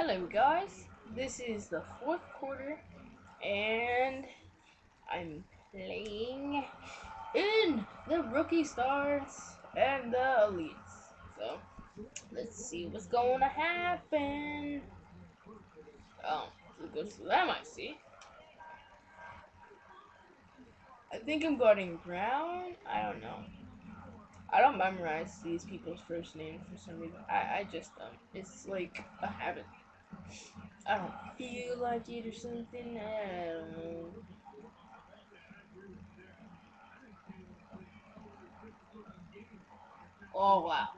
Hello, guys. This is the fourth quarter, and I'm playing in the rookie stars and the elites. So let's see what's going to happen. So it goes to them. I see. I think I'm guarding Brown. I don't know. I don't memorize these people's first names for some reason. I just don't. It's like a habit. I don't feel like it or something. I don't know. Oh wow.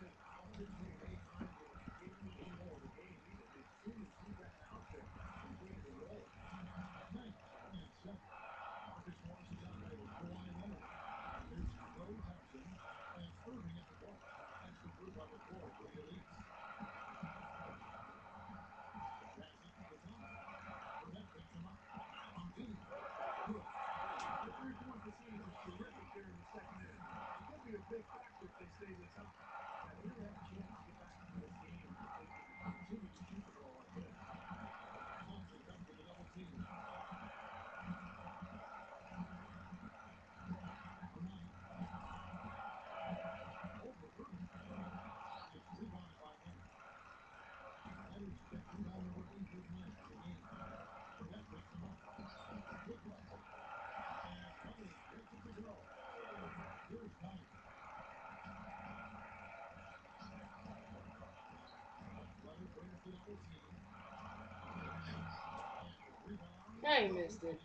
I missed it.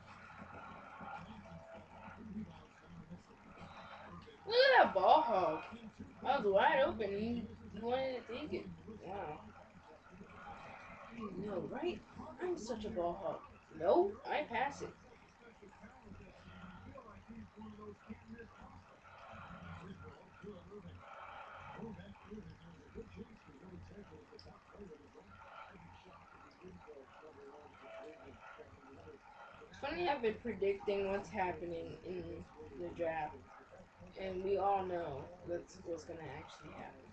Look at that ball hog. I was wide open. He wanted to take it. Wow. I know, right? I'm such a ball hog. No, I pass it. It's funny I've been predicting what's happening in the draft, and we all know that's what's gonna actually happen.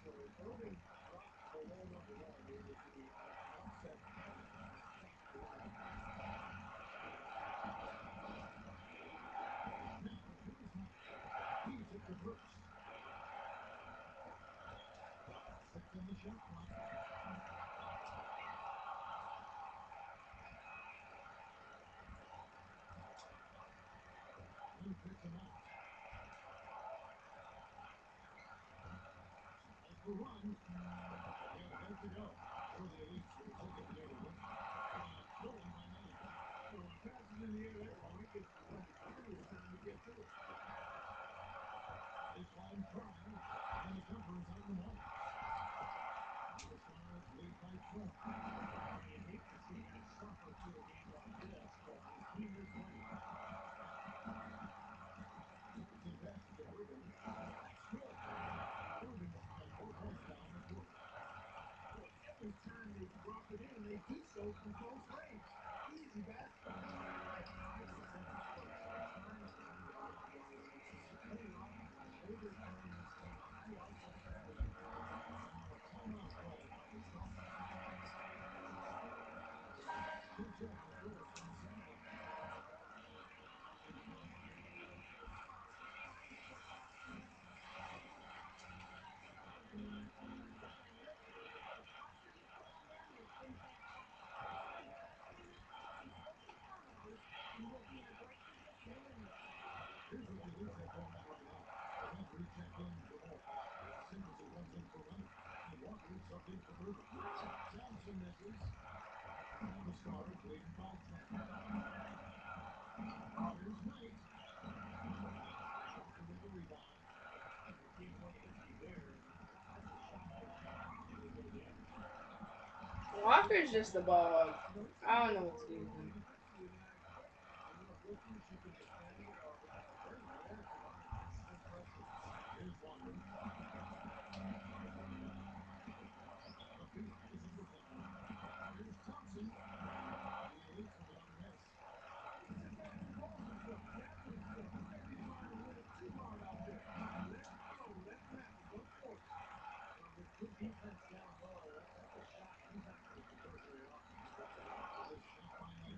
Walker's just the ball hog. I don't know what to do with him.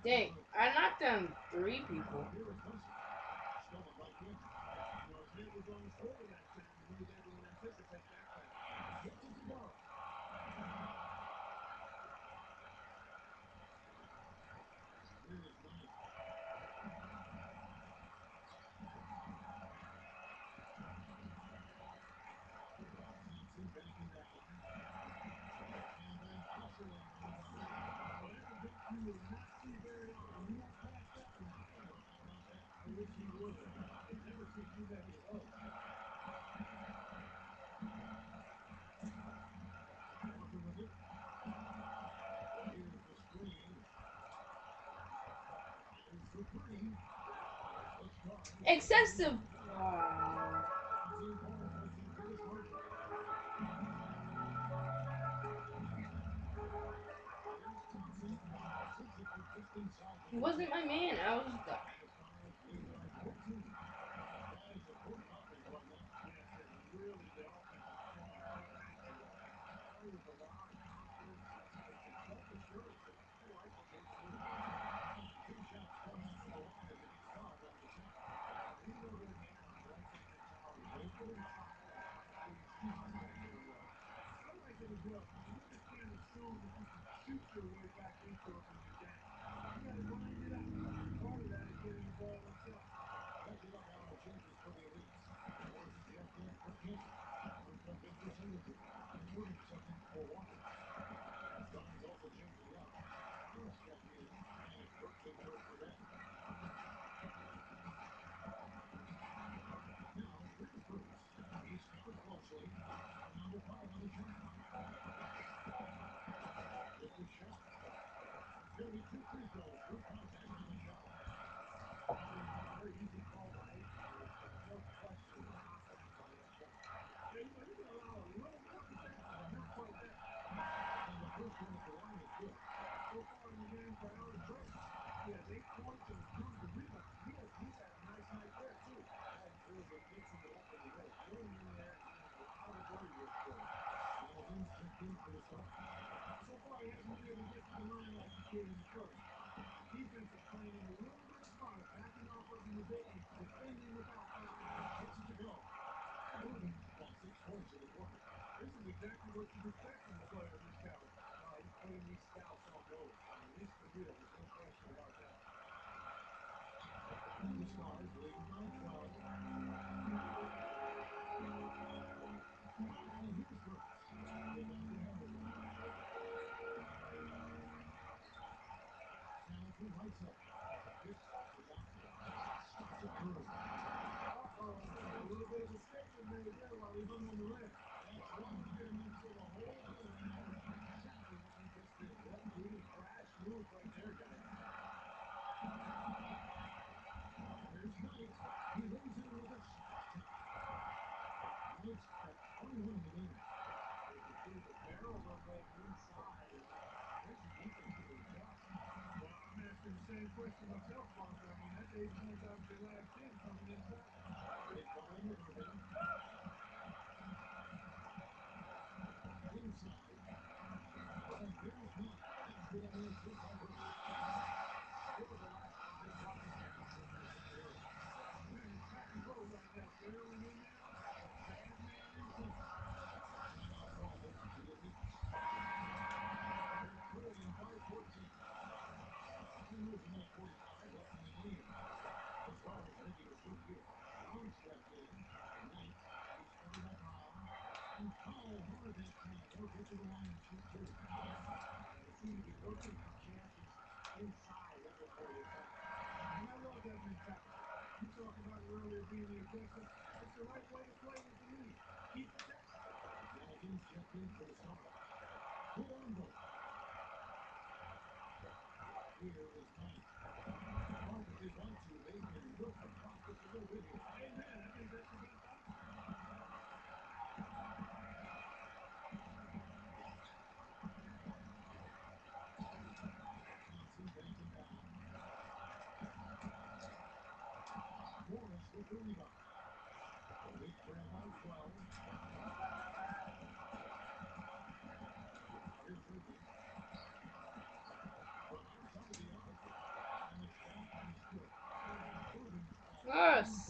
Dang, I knocked down 3 people. Excessive. Wow. He wasn't my man. I was the.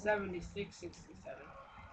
76-67.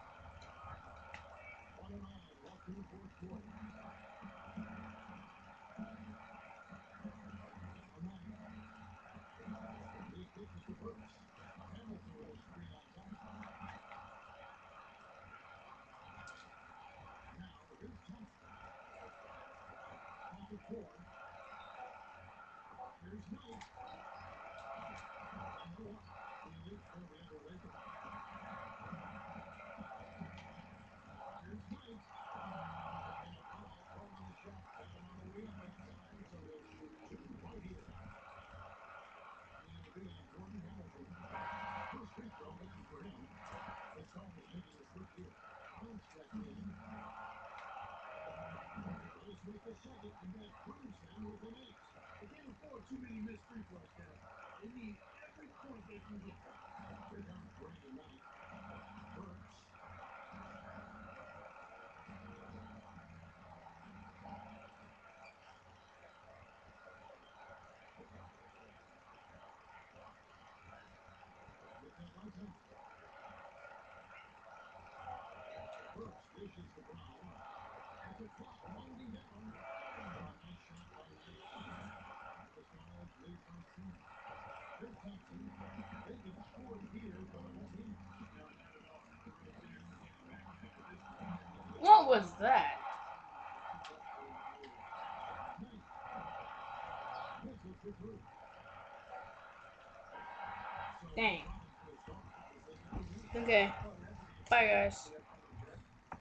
What was that? Dang. Okay. Bye, guys.